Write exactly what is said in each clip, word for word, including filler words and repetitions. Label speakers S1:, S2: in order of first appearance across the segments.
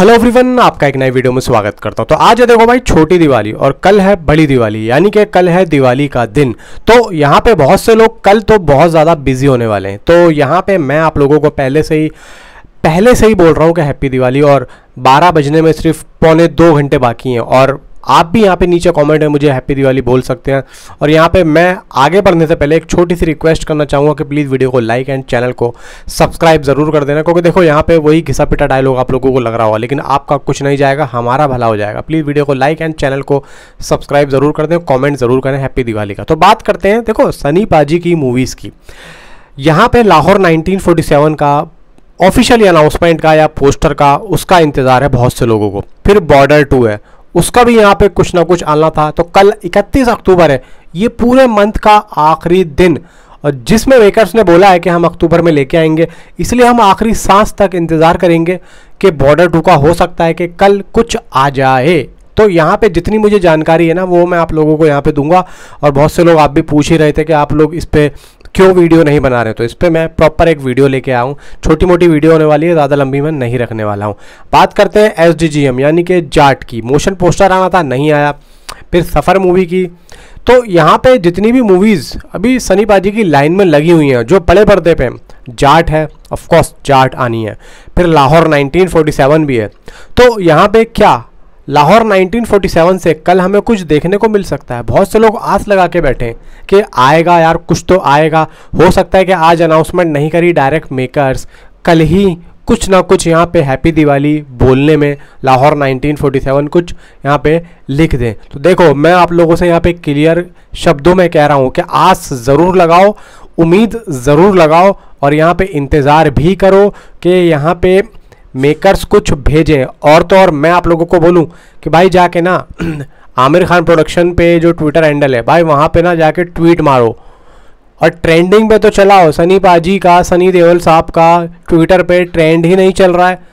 S1: Hello everyone, आपका एक नई वीडियो में स्वागत करता हूं। तो आज है देखो भाई छोटी दिवाली और कल है बड़ी दिवाली, यानी कि कल है दिवाली का दिन। तो यहाँ पे बहुत से लोग कल तो बहुत ज़्यादा बिजी होने वाले हैं। तो यहाँ पे मैं आप लोगों को पहले से ही पहले से ही बोल रहा हूँ कि हैप्पी दिवाली। और बारह बजने में सिर्फ पौने दो घंटे बाकी हैं और आप भी यहाँ पे नीचे कमेंट में मुझे हैप्पी दिवाली बोल सकते हैं। और यहाँ पे मैं आगे बढ़ने से पहले एक छोटी सी रिक्वेस्ट करना चाहूँगा कि प्लीज़ वीडियो को लाइक एंड चैनल को सब्सक्राइब ज़रूर कर देना, क्योंकि देखो यहाँ पे वही घिसा पिटा डायलॉग आप लोगों को लग रहा होगा, लेकिन आपका कुछ नहीं जाएगा, हमारा भला हो जाएगा। प्लीज़ वीडियो को लाइक एंड चैनल को सब्सक्राइब ज़रूर कर दें, कॉमेंट ज़रूर करें हैप्पी दिवाली का। तो बात करते हैं देखो सनी पाजी की मूवीज़ की। यहाँ पर लाहौर नाइनटीन फोर्टी सेवन का ऑफिशियली अनाउंसमेंट का या पोस्टर का उसका इंतज़ार है बहुत से लोगों को। फिर बॉर्डर टू है, उसका भी यहाँ पे कुछ ना कुछ आना था। तो कल इकतीस अक्टूबर है, ये पूरे मंथ का आखिरी दिन, और जिसमें मेकर्स ने बोला है कि हम अक्टूबर में लेके आएंगे, इसलिए हम आखिरी सांस तक इंतज़ार करेंगे कि बॉर्डर टू का हो सकता है कि कल कुछ आ जाए। तो यहाँ पे जितनी मुझे जानकारी है ना वो मैं आप लोगों को यहाँ पे दूंगा। और बहुत से लोग आप भी पूछ ही रहे थे कि आप लोग इस पर क्यों वीडियो नहीं बना रहे, तो इस पर मैं प्रॉपर एक वीडियो लेके आया हूँ। छोटी मोटी वीडियो होने वाली है, ज़्यादा लंबी मैं नहीं रखने वाला हूँ। बात करते हैं एस डी जी एम यानी कि जाट की। मोशन पोस्टर आना था, नहीं आया। फिर सफ़र मूवी की। तो यहाँ पे जितनी भी मूवीज़ अभी सनी पाजी की लाइन में लगी हुई हैं जो बड़े पर्दे पे, जाट है, ऑफ कोर्स जाट आनी है। फिर लाहौर नाइनटीन फोर्टी सेवन भी है। तो यहाँ पे क्या लाहौर नाइनटीन फोर्टी सेवन से कल हमें कुछ देखने को मिल सकता है। बहुत से लोग आस लगा के बैठे हैं कि आएगा यार, कुछ तो आएगा। हो सकता है कि आज अनाउंसमेंट नहीं करी डायरेक्ट मेकर्स, कल ही कुछ ना कुछ यहाँ पे हैप्पी दिवाली बोलने में लाहौर नाइनटीन फोर्टी सेवन कुछ यहाँ पे लिख दें। तो देखो मैं आप लोगों से यहाँ पे क्लियर शब्दों में कह रहा हूँ कि आस ज़रूर लगाओ, उम्मीद ज़रूर लगाओ, और यहाँ पे इंतज़ार भी करो कि यहाँ पे मेकर्स कुछ भेजें। और तो और मैं आप लोगों को बोलूं कि भाई जाके ना आमिर खान प्रोडक्शन पे जो ट्विटर हैंडल है भाई, वहाँ पे ना जाके ट्वीट मारो और ट्रेंडिंग पे तो चलाओ। सनी पाजी का, सनी देओल साहब का ट्विटर पे ट्रेंड ही नहीं चल रहा है।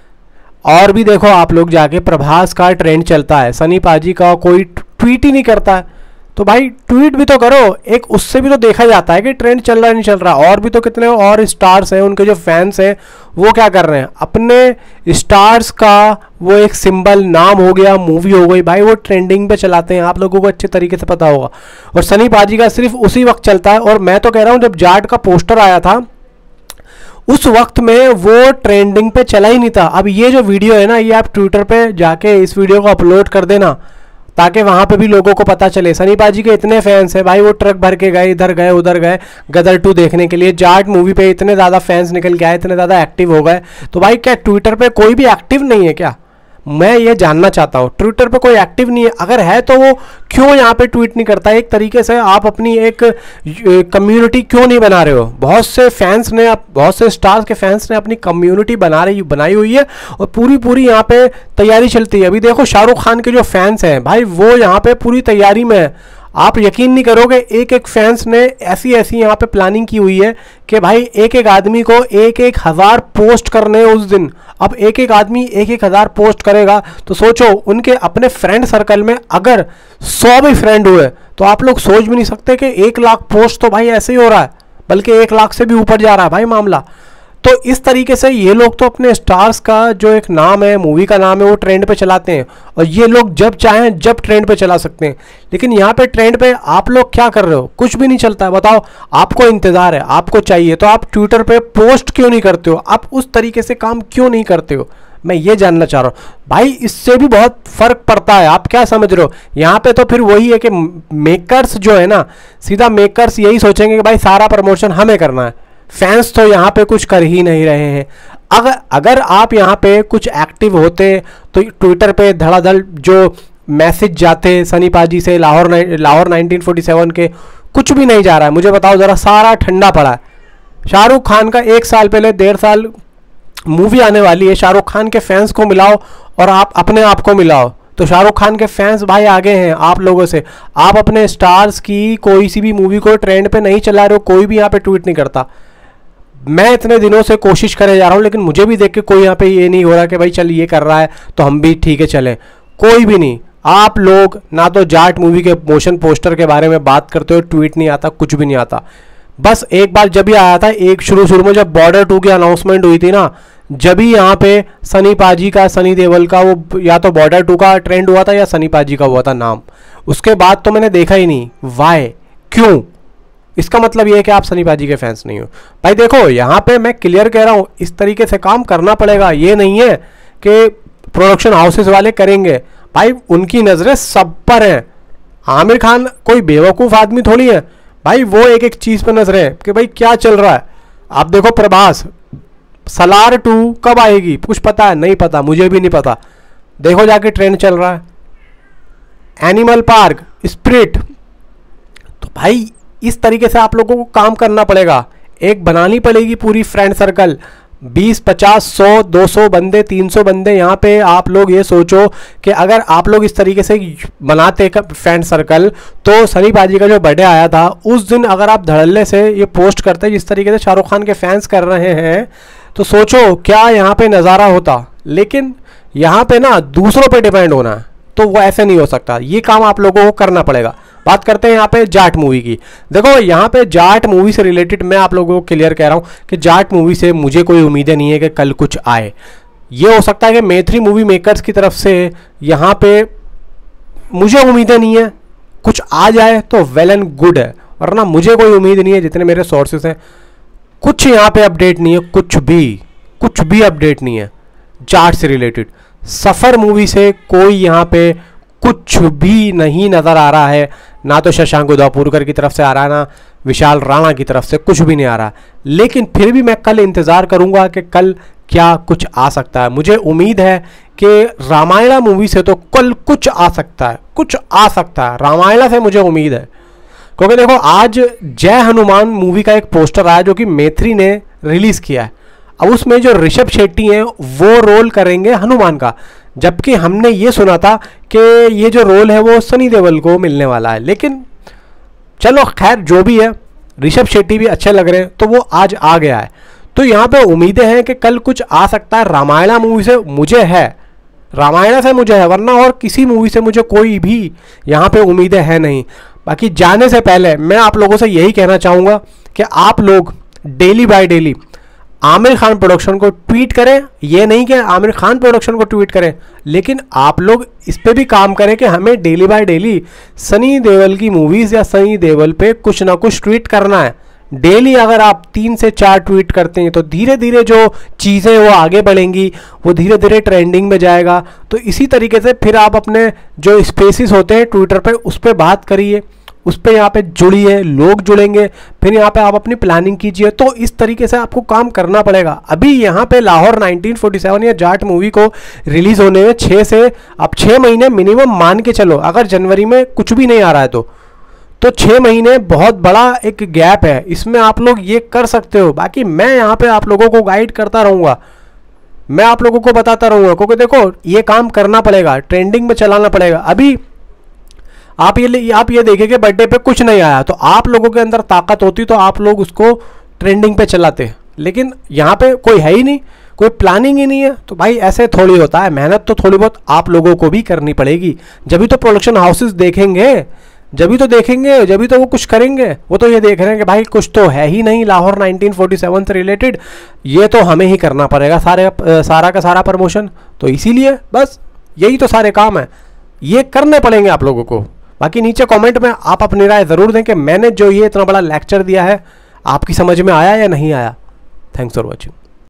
S1: और भी देखो आप लोग जाके प्रभास का ट्रेंड चलता है, सनी पाजी का कोई ट्वीट ही नहीं करता है। तो भाई ट्वीट भी तो करो, एक उससे भी तो देखा जाता है कि ट्रेंड चल रहा है नहीं चल रहा। और भी तो कितने और स्टार्स हैं, उनके जो फैंस हैं वो क्या कर रहे हैं, अपने स्टार्स का वो एक सिंबल, नाम हो गया, मूवी हो गई, भाई वो ट्रेंडिंग पे चलाते हैं, आप लोगों को अच्छे तरीके से पता होगा। और सनी पाजी का सिर्फ उसी वक्त चलता है। और मैं तो कह रहा हूँ जब जाट का पोस्टर आया था उस वक्त में वो ट्रेंडिंग पे चला ही नहीं था। अब ये जो वीडियो है ना, ये आप ट्विटर पे जाके इस वीडियो को अपलोड कर देना ताकि वहाँ पे भी लोगों को पता चले। सनी पाजी के इतने फैंस हैं भाई, वो ट्रक भर के गए, इधर गए उधर गए गदर टू देखने के लिए। जाट मूवी पे इतने ज़्यादा फैंस निकल के आए, इतने ज़्यादा एक्टिव हो गए। तो भाई क्या ट्विटर पे कोई भी एक्टिव नहीं है क्या? मैं ये जानना चाहता हूँ। ट्विटर पे कोई एक्टिव नहीं है, अगर है तो वो क्यों यहाँ पे ट्वीट नहीं करता? एक तरीके से आप अपनी एक कम्युनिटी क्यों नहीं बना रहे हो? बहुत से फैंस ने, बहुत से स्टार्स के फैंस ने अपनी कम्युनिटी बना रही बनाई हुई है और पूरी पूरी यहाँ पे तैयारी चलती है। अभी देखो शाहरुख खान के जो फैंस हैं भाई, वो यहाँ पे पूरी तैयारी में है। आप यकीन नहीं करोगे, एक एक फैंस ने ऐसी ऐसी यहाँ पे प्लानिंग की हुई है कि भाई एक एक आदमी को एक एक हज़ार पोस्ट करने उस दिन। अब एक एक आदमी एक एक हज़ार पोस्ट करेगा तो सोचो उनके अपने फ्रेंड सर्कल में अगर सौ भी फ्रेंड हुए तो आप लोग सोच भी नहीं सकते कि एक लाख पोस्ट तो भाई ऐसे ही हो रहा है, बल्कि एक लाख से भी ऊपर जा रहा है भाई मामला। तो इस तरीके से ये लोग तो अपने स्टार्स का जो एक नाम है, मूवी का नाम है, वो ट्रेंड पे चलाते हैं। और ये लोग जब चाहें जब ट्रेंड पे चला सकते हैं। लेकिन यहाँ पे ट्रेंड पे आप लोग क्या कर रहे हो? कुछ भी नहीं चलता है। बताओ, आपको इंतज़ार है, आपको चाहिए, तो आप ट्विटर पे पोस्ट क्यों नहीं करते हो? आप उस तरीके से काम क्यों नहीं करते हो? मैं ये जानना चाह रहा हूँ भाई। इससे भी बहुत फ़र्क पड़ता है। आप क्या समझ रहे हो? यहाँ पे तो फिर वही है कि मेकर्स जो है ना, सीधा मेकर्स यही सोचेंगे कि भाई सारा प्रमोशन हमें करना है। फैंस तो यहाँ पे कुछ कर ही नहीं रहे हैं। अगर अगर आप यहाँ पे कुछ एक्टिव होते तो ट्विटर पे धड़ाधड़ जो मैसेज जाते सनी पाजी से, Lahore Lahore nineteen forty seven के, कुछ भी नहीं जा रहा है। मुझे बताओ ज़रा, सारा ठंडा पड़ा है। शाहरुख खान का एक साल पहले, डेढ़ साल मूवी आने वाली है, शाहरुख खान के फैंस को मिलाओ और आप अपने आप को मिलाओ। तो शाहरुख खान के फैंस भाई आगे हैं आप लोगों से। आप अपने स्टार्स की कोई सी भी मूवी को ट्रेंड पे नहीं चला रहे हो, कोई भी यहाँ पे ट्वीट नहीं करता। मैं इतने दिनों से कोशिश करे जा रहा हूँ, लेकिन मुझे भी देख के कोई यहाँ पे ये नहीं हो रहा कि भाई चल ये कर रहा है तो हम भी ठीक है चलें। कोई भी नहीं। आप लोग ना तो जाट मूवी के मोशन पोस्टर के बारे में बात करते हो, ट्वीट नहीं आता, कुछ भी नहीं आता। बस एक बार जब भी आया था, एक शुरू शुरू में जब बॉर्डर टू की अनाउंसमेंट हुई थी ना, जब भी यहाँ पे सनी पाजी का, सनी देओल का वो या तो बॉर्डर टू का ट्रेंड हुआ था या सनी पाजी का हुआ था नाम, उसके बाद तो मैंने देखा ही नहीं। वाई, क्यों? इसका मतलब ये है कि आप सनी पाजी के फैंस नहीं हो। भाई देखो यहाँ पे मैं क्लियर कह रहा हूँ, इस तरीके से काम करना पड़ेगा। ये नहीं है कि प्रोडक्शन हाउसेस वाले करेंगे, भाई उनकी नज़रें सब पर हैं। आमिर खान कोई बेवकूफ़ आदमी थोड़ी है भाई, वो एक एक चीज़ पर नजरें है कि भाई क्या चल रहा है। आप देखो प्रभास, सलार टू कब आएगी कुछ पता है? नहीं पता, मुझे भी नहीं पता। देखो जाके ट्रेंड चल रहा है। एनिमल पार्क, स्पिरिट, तो भाई इस तरीके से आप लोगों को काम करना पड़ेगा। एक बनानी पड़ेगी पूरी फ्रेंड सर्कल, बीस, पचास, सौ, दो सौ बंदे, तीन सौ बंदे। यहाँ पे आप लोग ये सोचो कि अगर आप लोग इस तरीके से बनाते फ्रेंड सर्कल, तो सनी पाजी का जो बर्थडे आया था उस दिन अगर आप धड़ल्ले से ये पोस्ट करते जिस तरीके से शाहरुख खान के फैंस कर रहे हैं, तो सोचो क्या यहाँ पे नज़ारा होता। लेकिन यहाँ पे ना दूसरों पे डिपेंड होना है, तो वो ऐसे नहीं हो सकता। ये काम आप लोगों को करना पड़ेगा। बात करते हैं यहाँ पे जाट मूवी की। देखो यहाँ पे जाट मूवी से रिलेटेड मैं आप लोगों को क्लियर कह रहा हूँ कि जाट मूवी से मुझे कोई उम्मीदें नहीं है कि कल कुछ आए। ये हो सकता है कि मैत्री मूवी मेकर्स की तरफ से यहाँ पे मुझे उम्मीदें नहीं है, कुछ आ जाए तो वेल एंड गुड है, वरना मुझे कोई उम्मीद नहीं है। जितने मेरे सोर्सेस हैं, कुछ यहाँ पे अपडेट नहीं है, कुछ भी कुछ भी अपडेट नहीं है जाट से रिलेटेड। सफ़र मूवी से कोई यहाँ पे कुछ भी नहीं नज़र आ रहा है, ना तो शशांक उदापुरकर की तरफ से आ रहा है, ना विशाल राणा की तरफ से, कुछ भी नहीं आ रहा। लेकिन फिर भी मैं कल इंतज़ार करूँगा कि कल क्या कुछ आ सकता है। मुझे उम्मीद है कि रामायणा मूवी से तो कल कुछ आ सकता है, कुछ आ सकता है। रामायणा से मुझे उम्मीद है, क्योंकि देखो आज जय हनुमान मूवी का एक पोस्टर आया जो कि मैत्री ने रिलीज़ किया है। अब उसमें जो ऋषभ शेट्टी हैं वो रोल करेंगे हनुमान का, जबकि हमने ये सुना था कि ये जो रोल है वो सनी देओल को मिलने वाला है। लेकिन चलो खैर जो भी है, ऋषभ शेट्टी भी अच्छे लग रहे हैं, तो वो आज आ गया है। तो यहाँ पे उम्मीदें हैं कि कल कुछ आ सकता है। रामायणा मूवी से मुझे है, रामायणा से मुझे है, वरना और किसी मूवी से मुझे कोई भी यहाँ पे उम्मीदें हैं नहीं। बाकी जाने से पहले मैं आप लोगों से यही कहना चाहूँगा कि आप लोग daily by daily Aamir Khan production को ट्वीट करें। ये नहीं कि आमिर खान प्रोडक्शन को ट्वीट करें, लेकिन आप लोग इस पे भी काम करें कि हमें daily by daily Sunny Deol की मूवीज़ या सनी देओल पे कुछ ना कुछ ट्वीट करना है। डेली अगर आप तीन से चार ट्वीट करते हैं तो धीरे धीरे जो चीज़ें वो आगे बढ़ेंगी, वो धीरे धीरे ट्रेंडिंग में जाएगा। तो इसी तरीके से फिर आप अपने जो स्पेसिस होते हैं ट्विटर पे, उस पर बात करिए, उस पर यहाँ पे जुड़िए, लोग जुड़ेंगे, फिर यहाँ पे आप अपनी प्लानिंग कीजिए। तो इस तरीके से आपको काम करना पड़ेगा। अभी यहाँ पे लाहौर नाइनटीन फोर्टी सेवन या जाट मूवी को रिलीज़ होने में छः से अब छः महीने मिनिमम मान के चलो, अगर जनवरी में कुछ भी नहीं आ रहा है तो तो छः महीने बहुत बड़ा एक गैप है, इसमें आप लोग ये कर सकते हो। बाकी मैं यहाँ पे आप लोगों को गाइड करता रहूँगा, मैं आप लोगों को बताता रहूँगा, क्योंकि देखो ये काम करना पड़ेगा, ट्रेंडिंग में चलाना पड़ेगा। अभी आप ये आप ये देखें कि बर्थडे पे कुछ नहीं आया, तो आप लोगों के अंदर ताकत होती तो आप लोग उसको ट्रेंडिंग पे चलाते, लेकिन यहाँ पे कोई है ही नहीं, कोई प्लानिंग ही नहीं है। तो भाई ऐसे थोड़ी होता है, मेहनत तो थोड़ी बहुत आप लोगों को भी करनी पड़ेगी। जब भी तो प्रोडक्शन हाउसेस देखेंगे, जब भी तो देखेंगे, जब भी तो वो कुछ करेंगे। वो तो ये देख रहे हैं कि भाई कुछ तो है ही नहीं लाहौर नाइनटीन फोर्टी सेवन से रिलेटेड, ये तो हमें ही करना पड़ेगा सारे सारा का सारा प्रमोशन। तो इसीलिए बस यही तो सारे काम है, ये करने पड़ेंगे आप लोगों को। बाकी नीचे कमेंट में आप अपनी राय ज़रूर दें कि मैंने जो ये इतना बड़ा लेक्चर दिया है आपकी समझ में आया या नहीं आया। Thanks for watching.